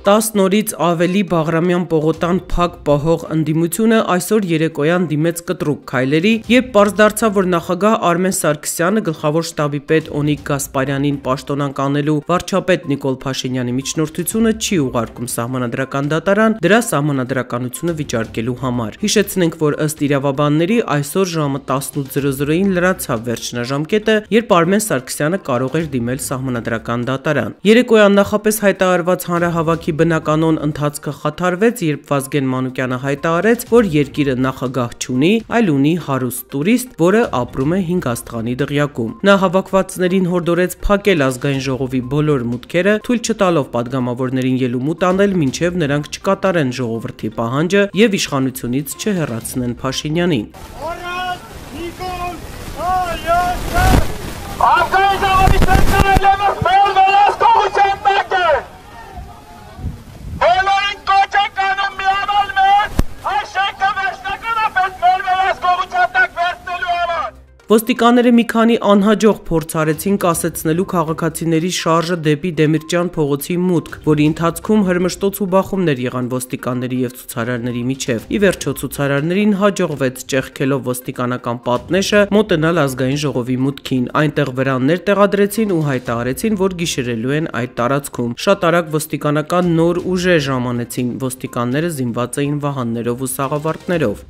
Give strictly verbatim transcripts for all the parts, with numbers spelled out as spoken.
տասն օրից ավելի Բաղրամյան պողոտան փակ պահող ընդդիմությունը այսօր երեկոյան դիմեց կտրուկ քայլերի, երբ պարզ դարձավ, որ նախագահ Արմեն Սարգսյանը գլխավոր շտաբի պետ Օնիկ Գասպարյանին պաշտոնանկ անելու վարչապետ Նիկոլ Փաշինյանի միջնորդությունը չի ուղարկում սահմանադրական դատարան դրա սահմանադրականությունը վիճարկելու համար։ Հիշեցնենք, որ ըստ իրավաբանների այսօր ժամը տասնութ զրո զրոյին լրացավ վերջնաժամկետը, երբ Արմեն Սարգսյանը կարող էր դիմել սահմանադրական դատարան։ Երեկոյան նախապես հայտարարված հանրահավաքի բնականոն ընթացքը խաթարվեց, երբ Վազգեն Մանուկյանը հայտարարեց, որ երկիրը նախագահ չունի, այլ ունի հարուստ տուրիստ, որը ապրում է հինգ աստղանի դղյակում։ Նա հավաքվածներին հորդորեց փակել ազգային ժողովի բոլոր մուտքերը, թույլ չտալով падգամավորներին ելումուտ անել, մինչև նրանք չկատարեն ժողովրդի պահանջը եւ իշխանությունից չհեռացնեն Փաշինյանին։ Ոստիկանները մի քանի անհաջող փորձ արեցին կասեցնելու քաղաքացիների շարժը դեպի Դեմիրճյան փողոցի մուտք, որի ընթացքում հրմշտոց ու բախումներ եղան ոստիկանների եւ ցուցարարների միջև։ Ի վերջո ցուցարարներին հաջողվեց ճեղքելով ոստիկանական պատնեշը մոտենալ ազգային ժողովի մուտքին, այնտեղ վրաններ տեղադրեցին ու հայտարարեցին, որ գիշերելու են այդ տարածքում։ Շատ արագ ոստիկանական նոր ուժեր ժամանեցին, ոստիկանները զինված էին վահաններով ու սաղավարտներով։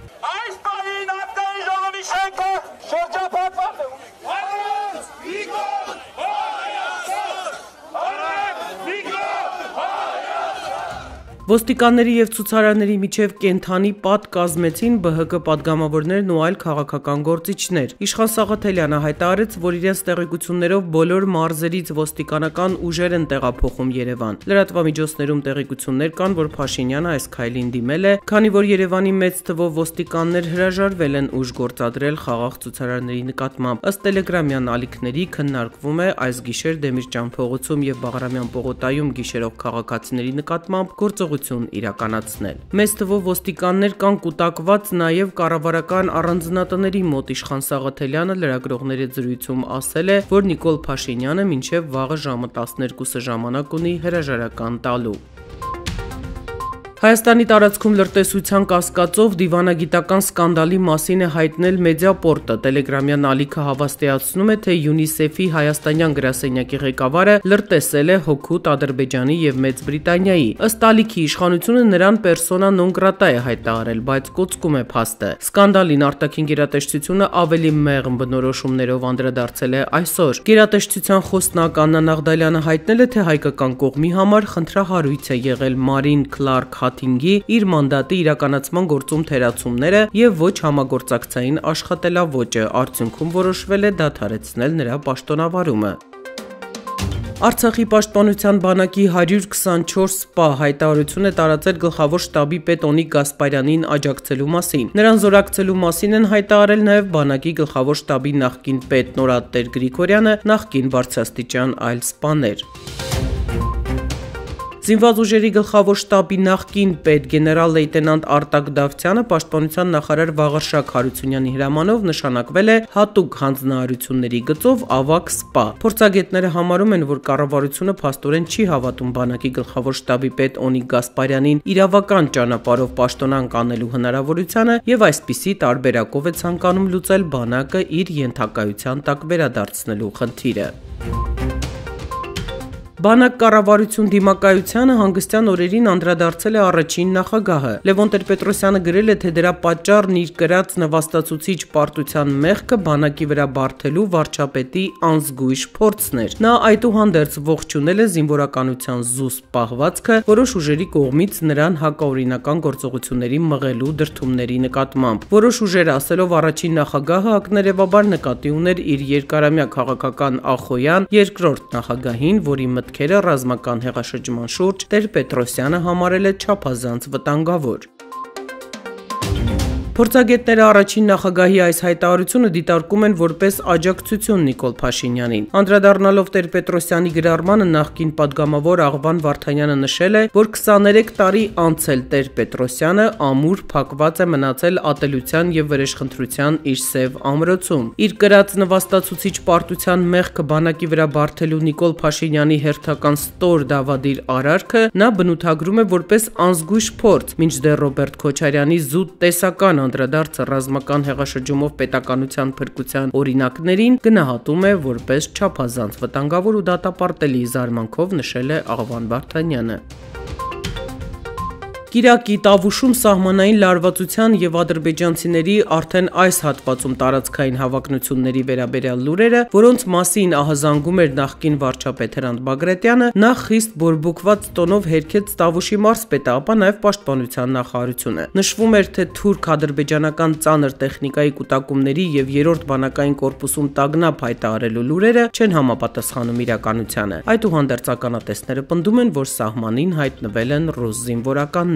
Ոստիկանների եւ ցուցարարների միջև կենթանի պատ կազմեցին Բ Հ Կ падգամավորներն ու այլ քաղաքական գործիչներ։ Իշխան Սաղաթելյանը հայտարարեց, որ իրենց տեղեկություններով բոլոր մարզերից ոստիկանական ուժեր են տեղափոխում Երևան։ Լրատվամիջոցներում տեղեկություններ կան, որ Փաշինյանը այս քայլին դիմել է, քանի որ Երևանի մեծ թվով ոստիկաններ հրաժարվել են ուժ գործադրել խաղաղ ցուցարարների նկատմամբ։ Ըստ տելեգրամյան ալիքների քննարկվում է այս գիշեր Դեմիրճյան փողոցում եւ Բաղրամյան պողոտայում գիշերող քաղաքացիների նկատմամբ գործողություն իրականացնել։ Մեծ թվով ոստիկաններ կան կուտակված նաև կառավարական առանձնատների մոտ։ Իշխան Սաղաթելյանը լրագրողների զրույցում ասել է, որ Նիկոլ Փաշինյանը մինչև վաղը ժամը տասներկուսը ժամանակ ունի հրաժարական տալու։ Հայաստանի տարածքում լրտեսության կասկածով դիվանագիտական սկանդալի մասին է հայտնել Մեդիապորտը։ Տելեգրամյան ալիքը հավաստիացնում է, թե ՅՈՒՆԻՍԵՖ-ի հայաստանյան գրասենյակի ղեկավարը լրտեսել է հօգուտ Ադրբեջանի եւ Մեծ Բրիտանիայի։ Ըստ ալիքի իշխանությունը նրան պերսոնա նոն գրատա է հայտարարել, բայց կոծկում է փաստը։ Սկանդալին արտաքին գերատեսչությունը ավելի մեղմ բնորոշումներով անդրադարձել է այսօր։ Գերատեսչության խոսնակ Աննա Նաղդալյանը հայտնել է, թե հայկական կողմի համար խնդրահարույց է եղել Մարին Քլարք իր մանդատի իրականացման գործում թերացումները եւ ոչ համագործակցային աշխատելավոճը, արդյունքում որոշվել է դադարեցնել նրա պաշտոնավարումը։ Արցախի պաշտպանության բանակի հարյուր քսանչորս սպա հայտարարություն է տարածել գլխավոր շտաբի պետ Օնիկ Գասպարյանին աջակցելու մասին։ Նրան զորակցելու մասին են հայտարարել նաև բանակի գլխավոր շտաբի նախկին պետ Նորատեր Գրիգորյանը, նախկին բարձրաստիճան այլ սպաներ։ Զինված ուժերի գլխավոր շտաբի նախկին պետ գեներալ-լեյտենանտ Արտակ Դավթյանը պաշտպանության նախարար Վաղարշակ Հարությունյանի հրամանով նշանակվել է հատուկ հանձնարարությունների գծով ավագ սպա։ Փորձագետները համարում են, որ կառավարությունը փաստորեն չի հավատում բանակի գլխավոր շտաբի պետ Օնիկ Գասպարյանին իրավական ճանապարհով պաշտոնանկ անելու հնարավորությանը եւ այսպիսի տարբերակով է ցանկանում լուծել բանակը իր ենթակայության տակ վերադարձնելու խնդիրը։ Բանակ կառավարություն դիմակայությանը հանգստյան օրերին անդրադարձել է առաջին նախագահը։ Լևոն Տեր-Պետրոսյանը գրել է, թե դրա պատճառն իր կրած նվաստացուցիչ պարտության մեղքը բանակի վրա բարթելու վարչապետի անզգույշ փորձն էր։ Նա այդուհանդերձ ողջունել է զինվորականության զուսպ պահվածքը որոշ ուժերի կողմից նրան հակաօրինական գործողությունների մղելու դրդումների նկատմամբ։ Որոշ ուժեր ասելով առաջին նախագահը ակներևաբար նկատի ուներ իր երկարամյա քաղաքական ախոյան երկրորդ նախագահին, որի մտքերը ռազմական հեղաշրջման շուրջ Տեր-Պետրոսյանը համարել է չափազանց վտանգավոր։ Փորձագետները առաջին նախագահի այս հայտարարությունը դիտարկում են որպես աջակցություն Նիկոլ Փաշինյանին։ Անդրադառնալով Տեր-Պետրոսյանի գրառմանը նախկին падգամավոր Աղվան Վարդանյանը նշել է, որ քսաներեք տարի անց էլ Տեր-Պետրոսյանը ամուր փակված է մնացել ատելության եւ վրեժխնդրության իր սև ամրոցում։ Իր կրած նվաստացուցիչ պարտության մեղքը բանակի վրա բարթելու Նիկոլ Փաշինյանի հերթական ստոր դավադիր արարքը նա բնութագրում է որպես անզգույշ փորձ, մինչդեռ Ռոբերտ Քոչարյանի զուտ տեսական անդրադարձը ռազմական հեղաշրջումով պետականության փրկության օրինակներին գնահատում է որպես չափազանց վտանգավոր ու դատապարտելի, զարմանքով նշել է Աղվան Վարդանյանը։ Կիրակի Տավուշում սահմանային լարվածության եւ ադրբեջանցիների արդեն այս հատվածում տարածքային հավակնությունների վերաբերյալ լուրերը, որոնց մասին ահազանգում էր նախկին վարչապետ Հրանտ Բագրատյանը, նախ խիստ բորբոքված տոնով հերքեց Տավուշի մարզպետը, ապա նաեւ պաշտպանության նախարարությունը։ Նշվում էր, թե թուրք-ադրբեջանական ծանր տեխնիկայի կուտակումների եւ երրորդ բանակային կորպուսում տագնապ հայտարարելու լուրերը չեն համապատասխանում իրականությանը։ Այդուհանդերձ ականատեսները պնդում են, որ սահմանին հայտնվել են ռուս զինվորականներ։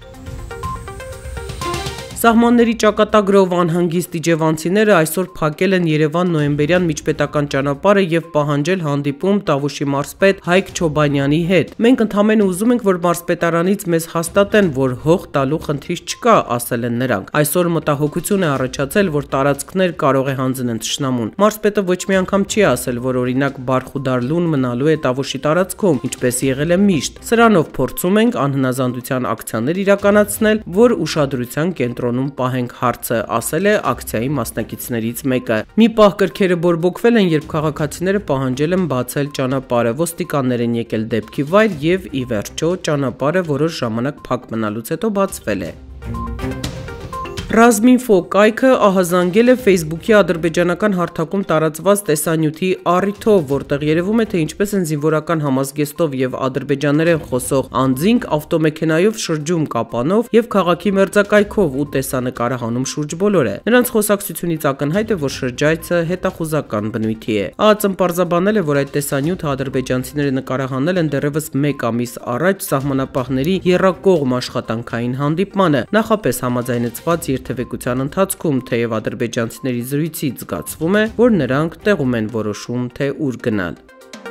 Սահմանների ճակատագրով անհանգիստ իջևանցիները այսօր փակել են Երևան նոյեմբերյան միջպետական ճանապարհը եւ պահանջել հանդիպում Տավուշի մարզպետ Հայկ Չոբանյանի հետ։ Մենք ընդհանրապես ուզում ենք, որ մարզպետարանից մեզ հաստատեն, որ հող տալու խնդիր չկա, ասել են նրանք։ Այսօր մտահոգություն է առաջացել, որ տարածքներ կարող է հանձնեն թշնամուն։ Մարզպետը ոչ մի անգամ չի ասել, որ օրինակ Բարխուդարլուն մնալու է Տավուշի տարածքում, ինչպես եղել է միշտ։ Սրանով փորձում ենք անհնազանդության ակցիաներ իրականացնել, որ ուշադրության կենտրոն պահենք հարցը, ասել է ակցիայի մասնակիցներից մեկը։ Մի պահ կրքերը բորբոքվել են, երբ քաղաքացիները պահանջել են բացել ճանապարհը, ոստիկաններ են եկել դեպքի վայր եւ ի վերջո ճանապարհը որոշ ժամանակ փակ մնալուց հետո բացվել է։ Ռազմինֆո կայքը ահազանգել է Facebook-ի ադրբեջանական հարթակում տարածված տեսանյութի առիթով, որտեղ երևում է, թե ինչպես են զինվորական համազգեստով եւ ադրբեջաներեն խոսող անձինք ավտոմեքենայով շրջում կապանով եւ քաղաքի մերձակայքով ու տեսանկարահանում շուրջ բոլորը։ Նրանց խոսակցությունից ակնհայտ է, որ շրջայցը հետախուզական բնույթի է։ ԱԱԾ-ն պարզաբանել է, որ այդ տեսանյութը ադրբեջանցիները նկարահանել են դեռևս մեկ ամիս առաջ սահմանապահների եռակողմ աշխատանքային հանդիպմանը, նախապես համաձայնեցված երթևեկության ընթացքում, թեև ադրբեջանցիների զրույցից զգացվում է, որ նրանք տեղում են որոշում, թե ուր գնալ։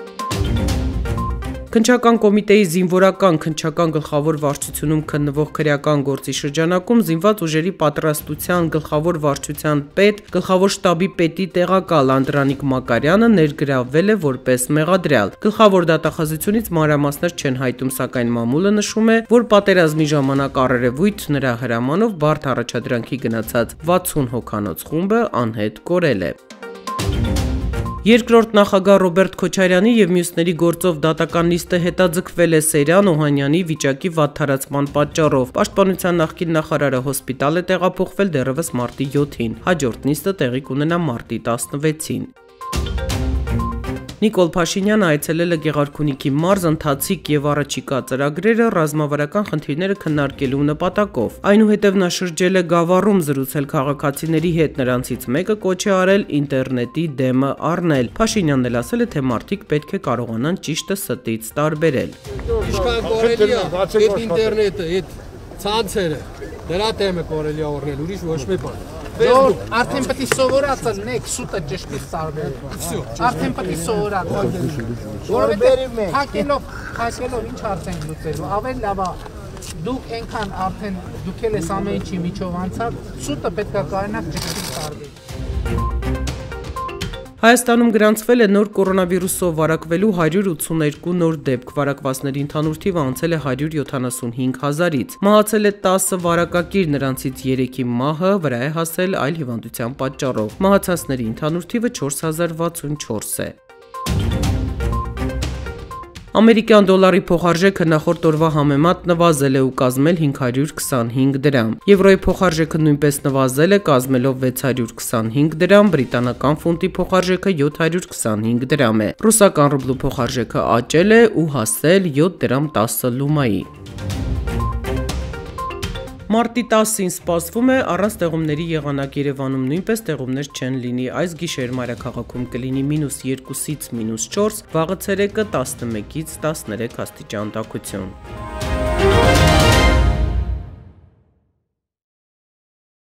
Քննչական կոմիտեի զինվորական քննչական գլխավոր վարչությունում քննվող քրեական գործի շրջանակում զինված ուժերի պատրաստության գլխավոր վարչության պետ, գլխավոր շտաբի պետի տեղակալ Անդրանիկ Մակարյանը ներգրավվել է որպես մեղադրյալ։ Գլխավոր դատախազությունից մանրամասներ չեն հայտում, սակայն մամուլը նշում է, որ պատերազմի ժամանակ առերևույթ նրա հրամանով բարդ առաջադրանքի գնացած վաթսուն հոգանոց խումբը անհետ կորել է։ Երկրորդ նախագահ Ռոբերտ Քոչարյանի եւ մյուսների գործով դատական նիստը հետաձգվել է Սերյան Օհանյանի վիճակի վատթարացման պատճառով։ Պաշտպանության նախկին նախարարը հոսպիտալ է տեղափոխվել դեռևս մարտի յոթին։ Հաջորդ նիստը տեղի կունենա մարտի տասնվեցին։ Նիկոլ Փաշինյանը այցելել է Գեղարքունիքի մարզ, ընթացիկ եւ առաջիկա ծրագրերը ռազմավարական խնդիրները քննարկելու նպատակով։ Այնուհետև նա շրջել է Գավառում զրուցել քաղաքացիների հետ, նրանցից մեկը կոչ է արել ինտերնետի դեմը առնել։ Փաշինյանն էլ ասել է, թե մարդիկ պետք է կարողանան ճիշտը ստից տարբերել։ Ինչքան կորելի է այդ ինտերնետը, այդ ցանցերը, դրա դեմը կորելի է առնել, ուրիշ ոչ մի բան։ Ժողովուրդ, արդեն պետք է սովորացնել, մեկ սուտը ճշտից տարբերել։ Արդեն պետք է սովորացնել։ Որովհետև հակելով, հակելով ինչ արդեն լուծելու, ավելի լավ է դուք այնքան արդեն դուք էլ ես ամեն ինչի միջով անցավ, սուտը պետք է կարողանաք ճշտից տարբերել։ Հայաստանում գրանցվել է նոր կորոնավիրուսով վարակվելու հարյուր ութսուներկու նոր դեպք, վարակվածների ընդհանուր թիվը անցել է հարյուր յոթանասունհինգ հազարից։ Մահացել է տասը վարակակիր, նրանցից երեքի մահը վրա է հասել այլ հիվանդության պատճառով։ Մահացածների ընդհանուր թիվը չորս հազար վաթսունչորս է։ Ամերիկյան դոլարի փոխարժեքը նախորդ օրվա համեմատ նվազել է ու կազմել հինգ հարյուր քսանհինգ դրամ։ Եվրոյի փոխարժեքը նույնպես նվազել է, կազմելով վեց հարյուր քսանհինգ դրամ, բրիտանական ֆունտի փոխարժեքը յոթ հարյուր քսանհինգ դրամ է։ Ռուսական ռուբլու փոխարժեքը աճել է ու հասել յոթ դրամ տասը լումայի։ Մարտի տասին սպասվում է առանց տեղումների եղանակ, Երևանում նույնպես տեղումներ չեն լինի։ Այս գիշեր մայրաքաղաքում կլինի մինուս երկուսից մինուս չորս, վաղը ցերեկը տասնմեկից տասներեք աստիճան տաքություն։